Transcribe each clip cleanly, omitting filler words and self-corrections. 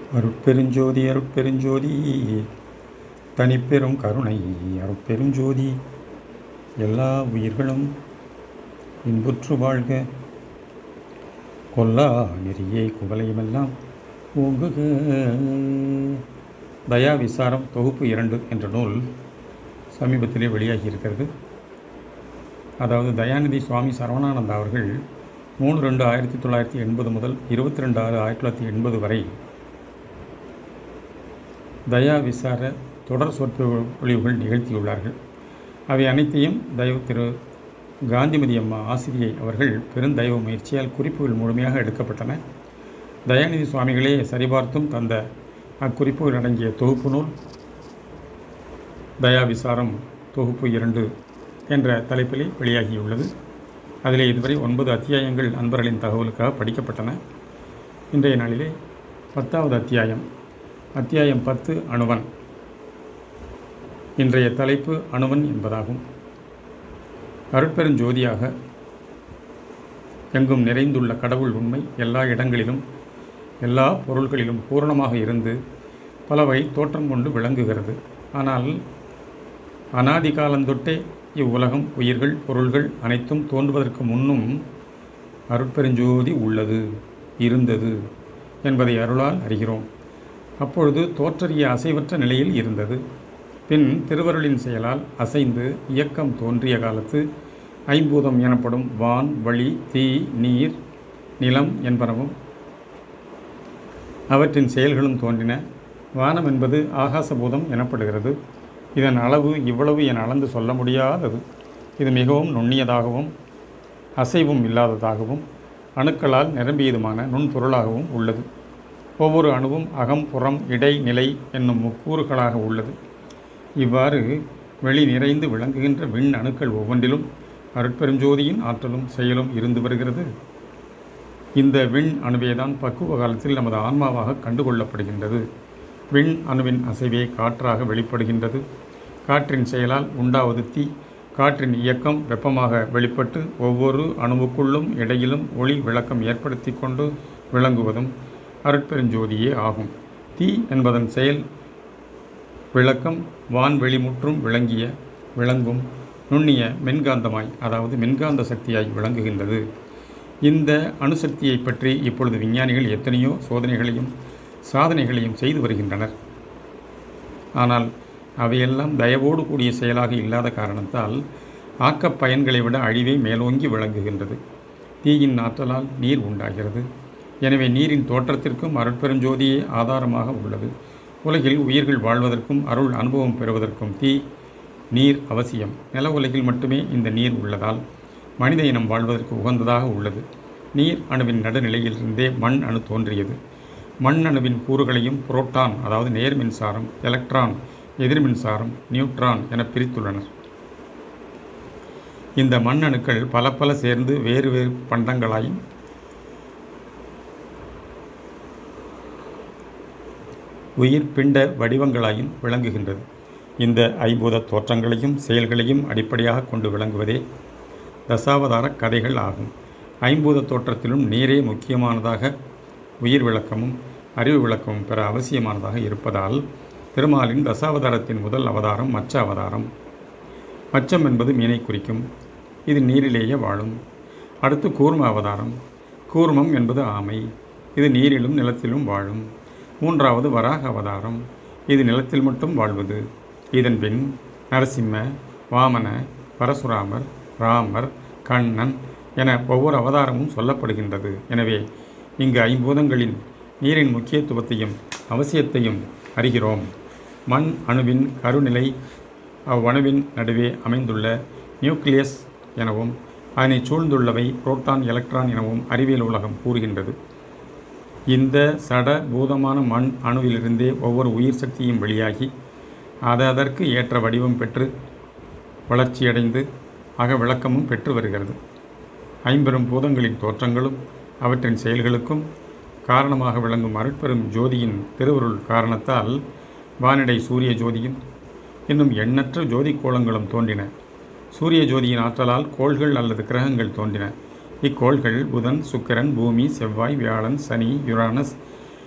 அருட்பெருஞ்சோதி அருட்பெருஞ்சோதி தனிப்பெரும் கருணை அருட்பெருஞ்சோதி எல்லா உயிர்களும் இன்புற்று வாழ்க. கொல்லா நெறியே குவலையுமெல்லாம் ஓங்குக. தயா விசாரம் தொகுப்பு 2 என்ற நூல் சமீபத்திலே வெளியாகி இருக்கிறது. அதாவது தயாநிதி சுவாமி சரவணானந்தா அவர்கள் 3/2/1980 முதல் 22/6/1980 வரை தயா விசார தொடர் சொற்பொழிவுகள் நிகழ்த்தியுள்ளார்கள். அவை அனைத்தையும் தயவு திரு காந்திமதி அம்மா ஆசிரியை அவர்கள் பெருந்தயவு முயற்சியால் குறிப்புகள் முழுமையாக எடுக்கப்பட்டன. தயாநிதி சுவாமிகளே சரிபார்த்தும் தந்த அக்குறிப்புகள் அடங்கிய தொகுப்பு நூல் தயா விசாரம் தொகுப்பு 2 என்ற தலைப்பிலே வெளியாகியுள்ளது. அதிலே இதுவரை 9 அத்தியாயங்கள் அன்பர்களின் தகவலுக்காக படிக்கப்பட்டன. இன்றைய நாளிலே 10வது அத்தியாயம் 10 அணுவன். இன்றைய தலைப்பு அணுவன் என்பதாகும். அருட்பெருஞ்சோதியாக எங்கும் நிறைந்துள்ள கடவுள் உண்மை எல்லா இடங்களிலும் எல்லா பொருள்களிலும் பூரணமாக இருந்து பலவை தோற்றம் கொண்டு விளங்குகிறது. ஆனால் அனாதி காலந்தொட்டே இவ்வுலகம், உயிர்கள், பொருள்கள் அனைத்தும் தோன்றுவதற்கு முன்னும் அருட்பெருஞ்சோதி உள்ளது, இருந்தது என்பதை அருளால் அறிகிறோம். அப்பொழுது தோற்றறிய அசைவற்ற நிலையில் இருந்தது. பின் திருவருளின் செயலால் அசைந்து இயக்கம் தோன்றிய காலத்து ஐம்பூதம் எனப்படும் வான், வழி, தீ, நீர், நிலம் என்பனவும் அவற்றின் செயல்களும் தோன்றின. வானம் என்பது ஆகாசபூதம் எனப்படுகிறது. இதன் அளவு இவ்வளவு என அளந்து சொல்ல முடியாதது. இது மிகவும் நுண்ணியதாகவும் அசைவும் இல்லாததாகவும் அணுக்களால் நிரம்பியதுமான நுண்பொருளாகவும் உள்ளது. ஒவ்வொரு அணுவும் அகம், புறம், இடை, நிலை என்னும் முக்கூறுகளாக உள்ளது. இவ்வாறு வெளி நிறைந்து விளங்குகின்ற விண் அணுக்கள் ஒவ்வொன்றிலும் அருட்பெருஞ்சோதியின் ஆற்றலும் செயலும் இருந்து வருகிறது. இந்த விண் அணுவேதான் பக்குவ காலத்தில் நமது ஆன்மாவாக கண்டுகொள்ளப்படுகின்றது. விண் அணுவின் அசைவே காற்றாக வெளிப்படுகின்றது. காற்றின் செயலால் உண்டாவது தீ. காற்றின் இயக்கம் வெப்பமாக வெளிப்பட்டு ஒவ்வொரு அணுவுக்குள்ளும் இடையிலும் ஒளி விளக்கம் ஏற்படுத்தி கொண்டு விளங்குவதும் அருட்பெருஞ்சோதியே ஆகும். தீ என்பதன் செயல் விளக்கம் வான்வெளி முற்றும் விளங்கும் நுண்ணிய மின்காந்தமாய், அதாவது மின்காந்த சக்தியாய் விளங்குகின்றது. இந்த அணுசக்தியை பற்றி இப்பொழுது விஞ்ஞானிகள் எத்தனையோ சோதனைகளையும் சாதனைகளையும் செய்து வருகின்றனர். ஆனால் அவையெல்லாம் தயவோடு கூடிய செயலாக இல்லாத காரணத்தால் ஆக்கப் பயன்களை விட அழிவே மேலோங்கி விளங்குகின்றது. தீயின் ஆற்றலால் நீர் உண்டாகிறது. எனவே நீரின் தோற்றத்திற்கும் அருட்பெருஞ்சோதியே ஆதாரமாக உள்ளது. உலகில் உயிர்கள் வாழ்வதற்கும் அருள் அனுபவம் பெறுவதற்கும் தீ, நீர் அவசியம். நில உலகில் மட்டுமே இந்த நீர் உள்ளதால் மனித இனம் வாழ்வதற்கு உகந்ததாக உள்ளது. நீர் அணுவின் நடுநிலையிலிருந்தே மண் அணு தோன்றியது. மண் அணுவின் கூறுகளையும் புரோட்டான், அதாவது நேர் மின்சாரம், எலக்ட்ரான், எதிர் மின்சாரம், நியூட்ரான் என பிரித்துள்ளனர். இந்த மண் அணுக்கள் பல சேர்ந்து வேறு வேறு பண்டங்களாயும் உயிர் பிண்ட வடிவங்களாயும் விளங்குகின்றது. இந்த ஐம்பூத தோற்றங்களையும் செயல்களையும் அடிப்படையாக கொண்டு விளங்குவதே தசாவதார கதைகள் ஆகும். ஐம்பூத தோற்றத்திலும் நீரே முக்கியமானதாக உயிர் விளக்கமும் அறிவு விளக்கமும் பெற அவசியமானதாக இருப்பதால் திருமாலின் தசாவதாரத்தின் முதல் அவதாரம் மச்ச அவதாரம். மச்சம் என்பது மீனை குறிக்கும். இது நீரிலேயே வாழும். அடுத்து கூர்ம அவதாரம். கூர்மம் என்பது ஆமை. இது நீரிலும் நிலத்திலும் வாழும். 3வது வராக அவதாரம். இது நிலத்தில் மட்டும் வாழ்வது. இதன் பின் நரசிம்ம, வாமன, பரசுராமர், ராமர், கண்ணன் என ஒவ்வொரு அவதாரமும் சொல்லப்படுகின்றது. எனவே இங்கு ஐம்பூதங்களின் நீரின் முக்கியத்துவத்தையும் அவசியத்தையும் அறிகிறோம். மண் அணுவின் கருநிலை அவ்வணுவின் நடுவே அமைந்துள்ள நியூக்ளியஸ் எனவும் அதனை சூழ்ந்துள்ளவை புரோட்டான், எலக்ட்ரான் எனவும் அறிவியல் உலகம் கூறுகின்றது. இந்த சட பூதமான மண் அணுவிலிருந்தே ஒவ்வொரு உயிர் சக்தியும் வெளியாகி அதற்கு ஏற்ற வடிவம் பெற்று வளர்ச்சியடைந்து விளக்கமும் பெற்று வருகிறது. ஐம்பெரும் பூதங்களின் தோற்றங்களும் அவற்றின் செயல்களுக்கும் காரணமாக விளங்கும் அருட்பெரும் ஜோதியின் திருவருள் காரணத்தால் வானிடை சூரிய ஜோதியும் இன்னும் எண்ணற்ற ஜோதி கோலங்களும் தோன்றின. சூரிய ஜோதியின் ஆற்றலால் கோள்கள் அல்லது கிரகங்கள் தோன்றின. இக்கோள்கள் புதன், சுக்கிரன், பூமி, செவ்வாய், வியாழன், சனி, யுரானஸ்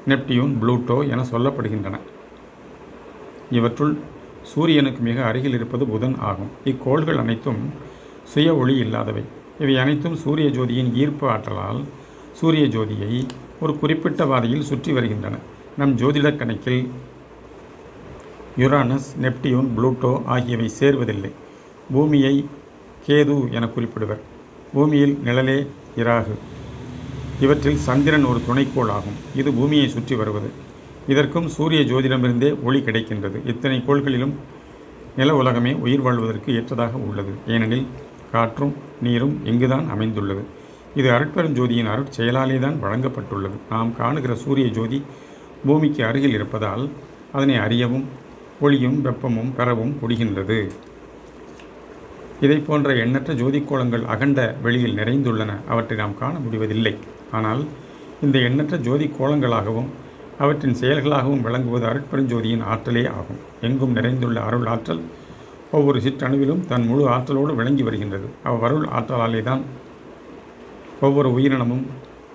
நெப்டியூன், புளூட்டோ என சொல்லப்படுகின்றன. இவற்றுள் சூரியனுக்கு மிக அருகில் இருப்பது புதன் ஆகும். இக்கோள்கள் அனைத்தும் சுய ஒளி இல்லாதவை. இவை அனைத்தும் சூரிய ஜோதியின் ஈர்ப்பு ஆற்றலால் சூரிய ஜோதியை ஒரு குறிப்பிட்ட பாதையில் சுற்றி வருகின்றன. நம் ஜோதிடக் கணக்கில் யுரானஸ், நெப்டியூன், புளூட்டோ ஆகியவை சேர்வதில்லை. பூமியை கேது என குறிப்பிடுவர். பூமியில் நிழலே இராகு. இவற்றில் சந்திரன் ஒரு துணைக்கோள் ஆகும். இது பூமியை சுற்றி வருவது. இதற்கும் சூரிய ஜோதிடமிருந்தே ஒளி கிடைக்கின்றது. இத்தனை கோள்களிலும் நில உலகமே உயிர் வாழ்வதற்கு ஏற்றதாக உள்ளது. ஏனெனில் காற்றும் நீரும் இங்குதான் அமைந்துள்ளது. இது அருட்பெருஞ்சோதியின் அருட்செயலாலே தான் வழங்கப்பட்டுள்ளது. நாம் காணுகிற சூரிய ஜோதி பூமிக்கு அருகில் இருப்பதால் அதனை அறியவும் ஒளியும் வெப்பமும் பெறவும் முடிகின்றது. இதை போன்ற எண்ணற்ற ஜோதிக்கோளங்கள் அகண்ட வெளியில் நிறைந்துள்ளன. அவற்றை நாம் காண முடிவதில்லை. ஆனால் இந்த எண்ணற்ற ஜோதிக்கோளங்களாகவும் அவற்றின் செயல்களாகவும் விளங்குவது அருட்பெருஞ்சோதியின் ஆற்றலே ஆகும். எங்கும் நிறைந்துள்ள அருள் ஆற்றல் ஒவ்வொரு சிற்றணுவிலும் தன் முழு ஆற்றலோடு விளங்கி வருகின்றது. அவ்வருள் ஆற்றலாலே தான் ஒவ்வொரு உயிரினமும்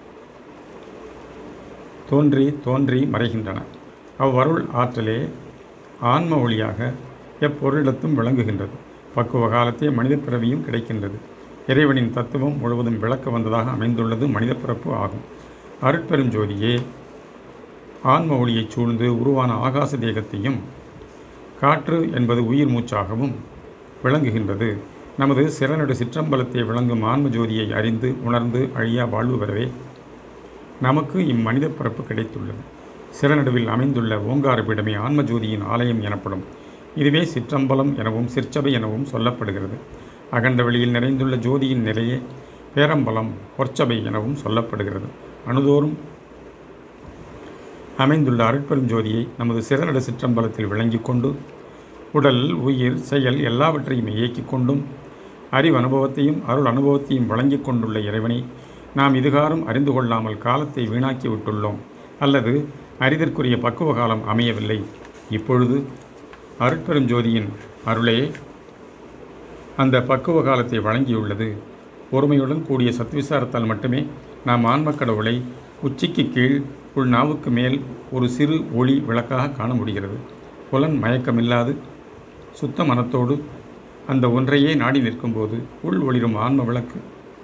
தோன்றி மறைகின்றன. அவ்வருள் ஆற்றலே ஆன்ம ஒளியாக எப்பொருளிடத்தும் விளங்குகின்றது. பக்குவ காலத்தே மனித பிறவியும் கிடைக்கின்றது. இறைவனின் தத்துவம் முழுவதும் விளக்க வந்ததாக அமைந்துள்ளது மனித பிறப்பு ஆகும். அருட்பெருஞ்சோதியே ஆன்ம ஒளியைச் சூழ்ந்து உருவான ஆகாச தேகத்தையும் காற்று என்பது உயிர் மூச்சாகவும் விளங்குகின்றது. நமது சிறநடு சிற்றம்பலத்தை விளங்கும் ஆன்ம ஜோதியை அறிந்து உணர்ந்து அழியா வாழ்வு பெறவே நமக்கு இம்மனித பிறப்பு கிடைத்துள்ளது. சிறநடுவில் அமைந்துள்ள ஓங்கார பீடமே ஆன்ம ஜோதியின் ஆலயம் எனப்படும். இதுவே சிற்றம்பலம் எனவும் சிற்சபை எனவும் சொல்லப்படுகிறது. அகண்ட வெளியில் நிறைந்துள்ள ஜோதியின் நிலையே பேரம்பலம், பொற்சபை எனவும் சொல்லப்படுகிறது. அணுதோறும் அமைந்துள்ள அருட்பெரும் ஜோதியை நமது சிறநடு சிற்றம்பலத்தில் விளங்கி கொண்டு உடல், உயிர், செயல் எல்லாவற்றையும் இயக்கிக் கொண்டும் அறிவு அனுபவத்தையும் அருள் அனுபவத்தையும் வழங்கி கொண்டுள்ள இறைவனை நாம் இதுகாரும் அறிந்து கொள்ளாமல் காலத்தை வீணாக்கி விட்டுள்ளோம். அல்லது அறிதற்குரிய பக்குவ காலம் அமையவில்லை. இப்பொழுது அருட்பெரும் ஜோதியின் அருளே அந்த பக்குவ காலத்தை வழங்கியுள்ளது. பொறுமையுடன் கூடிய சத்விசாரத்தால் மட்டுமே நாம் ஆன்மக்கடவுளை உச்சிக்கு கீழ் உள் நாவுக்கு மேல் ஒரு சிறு ஒளி விளக்காக காண முடிகிறது. புலன் மயக்கமில்லாது சுத்த மனத்தோடு அந்த ஒன்றையே நாடி நிற்கும்போது உள் ஒளிரும் ஆன்ம விளக்கு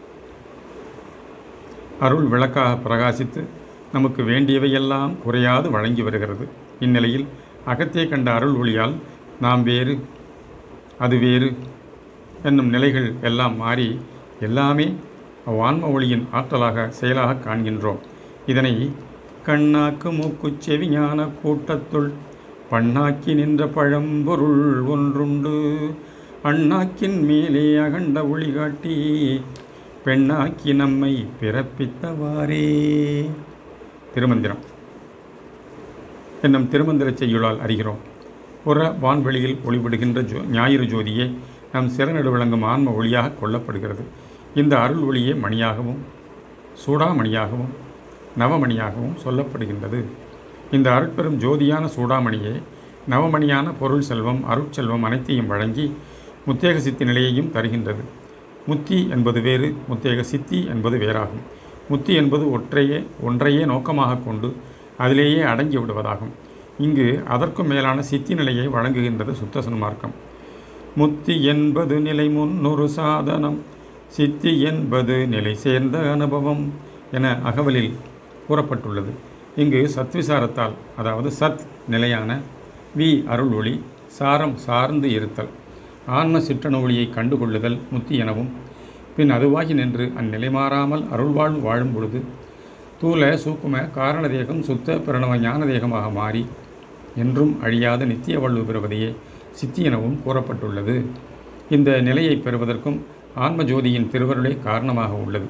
அருள் விளக்காக பிரகாசித்து நமக்கு வேண்டியவையெல்லாம் குறையாது வழங்கி வருகிறது. இந்நிலையில் அகத்தே கண்ட அருள் ஒளியால் நாம் வேறு அது வேறு என்னும் நிலைகள் எல்லாம் மாறி எல்லாமே அவ்வான்ம ஒளியின் ஆற்றலாக செயலாக காண்கின்றோம். இதனை கண்ணாக்கு மூக்கு செவிஞான கூட்டத்துள் பண்ணாக்கி நின்ற பழம்பொருள் ஒன்றுண்டு அண்ணாக்கின் மேலே அகண்ட ஒளி காட்டி பெண்ணாக்கி நம்மை பிறப்பித்தவாறே. திருமந்திரம் என்னும் திருமந்திர செய்யுளால் அறிகிறோம். புற வான்வெளியில் ஒளிவிடுகின்ற ஞாயிறு ஜோதியே நம் சிறநடு விளங்கும் ஆன்ம ஒளியாக கொள்ளப்படுகிறது. இந்த அருள் ஒளியே மணியாகவும் சூடாமணியாகவும் நவமணியாகவும் சொல்லப்படுகின்றது. இந்த அருட்பெரும் ஜோதியான சூடாமணியே நவமணியான பொருள் செல்வம், அருட்செல்வம் அனைத்தையும் வழங்கி முத்தேக சித்தி நிலையையும் தருகின்றது. முத்தி என்பது வேறு, முத்தேக சித்தி என்பது வேறாகும். முத்தி என்பது ஒன்றையே நோக்கமாக கொண்டு அதிலேயே அடங்கி விடுவதாகும். இங்கு அதற்கும் மேலான சித்தி நிலையை வழங்குகின்றது சுத்த சன்மார்க்கம். முத்தி என்பது நிலை முன்னொரு சாதனம், சித்தி என்பது நிலை சேர்ந்த அனுபவம் என அகவலில் கூறப்பட்டுள்ளது. இங்கு சத்விசாரத்தால், அதாவது சத் நிலையான, வி அருள் ஒளி, சாரம் சார்ந்து இருத்தல், ஆன்ம சிற்றணு ஒளியை கண்டுகொள்ளுதல் முத்தி எனவும், பின் அதுவாகி நின்று அந்நிலை மாறாமல் அருள்வாழ்வு வாழும் பொழுது தூல சூக்கும காரண தேகம் சுத்த பிரணவ ஞான தேகமாக மாறி என்றும் அழியாத நித்திய வாழ்வு பெறுவதையே சித்தி எனவும் கூறப்பட்டுள்ளது. இந்த நிலையை பெறுவதற்கும் ஆன்ம ஜோதியின் திருவருளே காரணமாக உள்ளது.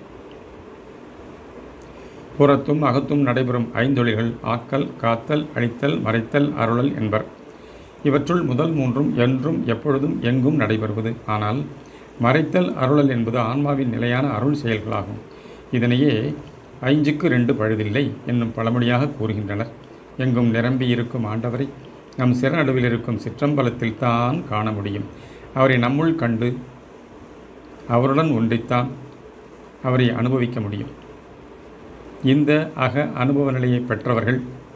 புறத்தும் அகத்தும் நடைபெறும் ஐந்தொழில்கள் ஆக்கல், காத்தல், அழித்தல், மறைத்தல், அருளல் என்பர். இவற்றுள் முதல் மூன்றும் என்றும் எப்பொழுதும் எங்கும் நடைபெறுவது. ஆனால் மறைத்தல், அருளல் என்பது ஆன்மாவின் நிலையான அருள் செயல்களாகும். இதனையே 5க்கு 2 பழுதில்லை என்னும் பழமொழியாக கூறுகின்றனர். எங்கும் நிரம்பி இருக்கும் ஆண்டவரை நம் சிறநடுவில் இருக்கும் சிற்றம்பலத்தில் தான் காண முடியும். அவரை நம்முள் கண்டு அவருடன் ஒன்றித்தான் அவரை அனுபவிக்க முடியும். இந்த அக அனுபவ நிலையை பெற்றவர்கள்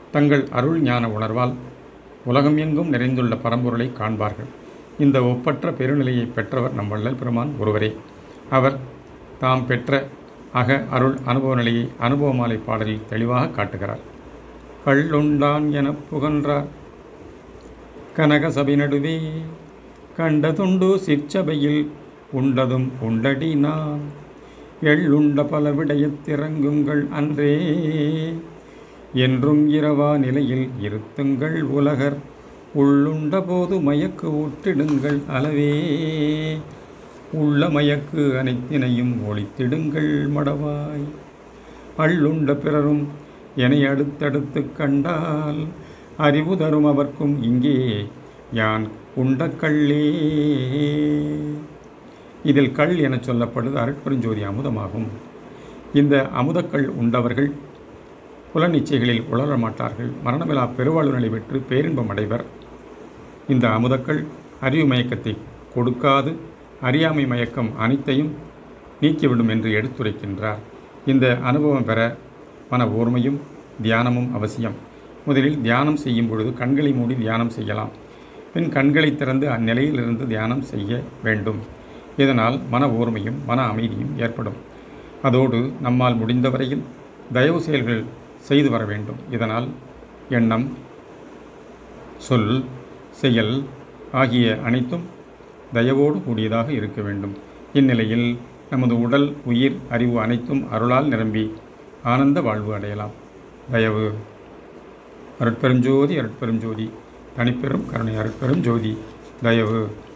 தங்கள் அருள் ஞான உணர்வால் உலகம் எங்கும் நிறைந்துள்ள பரம்பொருளை காண்பார்கள். இந்த ஒப்பற்ற பெருநிலையை பெற்றவர் நம் வள்ளல் பெருமான் ஒருவரே. அவர் தாம் பெற்ற அக அருள் அனுபவ நிலையை அனுபவமாலை பாடலில் தெளிவாக காட்டுகிறார். கள்ளுண்டான் எனப் புகன்றார் கனக சபை நடுவே, கண்டதுண்டு சிற்சபையில் உண்டதும் உண்டடி நான், எள்ளுண்ட பல விடயத்திறங்குங்கள் அன்றே, என்றும் இரவா நிலையில் இருத்துங்கள் உலகர், உள்ளுண்ட போது மயக்கு ஊற்றிடுங்கள் அளவே, உள்ள மயக்கு அனைத்தினையும் ஒழித்திடுங்கள் மடவாய், அள்ளுண்ட பிறரும் என அடுத்தடுத்து கண்டால், அறிவு தரும் அவர்க்கும் இங்கே யான் உண்ட கள்ளே. இதில் கள் என சொல்லப்படுவது அருட்பெருஞ்சோதி அமுதமாகும். இந்த அமுதக்கள் உண்டவர்கள் புலனிச்சைகளில் உழற மாட்டார்கள். மரணமில்லா பெருவாழ்வு நிலை பெற்று பேரின்பம் அடைவர். இந்த அமுதக்கள் அறிவு மயக்கத்தை கொடுக்காது அறியாமை மயக்கம் அனைத்தையும் நீக்கிவிடும் என்று எடுத்துரைக்கின்றார். இந்த அனுபவம் பெற மன ஓர்மையும் தியானமும் அவசியம். முதலில் தியானம் செய்யும் பொழுது கண்களை மூடி தியானம் செய்யலாம். பின் கண்களை திறந்து அந்நிலையிலிருந்து தியானம் செய்ய வேண்டும். இதனால் மன ஓர்மையும் மன அமைதியும் ஏற்படும். அதோடு நம்மால் முடிந்தவரையில் தயவு செயல்கள் செய்து வர வேண்டும். இதனால் எண்ணம், சொல், செயல் ஆகிய அனைத்தும் தயவோடு கூடியதாக இருக்க வேண்டும். இந்நிலையில் நமது உடல், உயிர், அறிவு அனைத்தும் அருளால் நிரம்பி ஆனந்த வாழ்வு அடையலாம். தயவு. அருட்பெருஞ்சோதி அருட்பெருஞ்சோதி தனிப்பெரும் கருணை அருட்பெரும் ஜோதி. தயவு.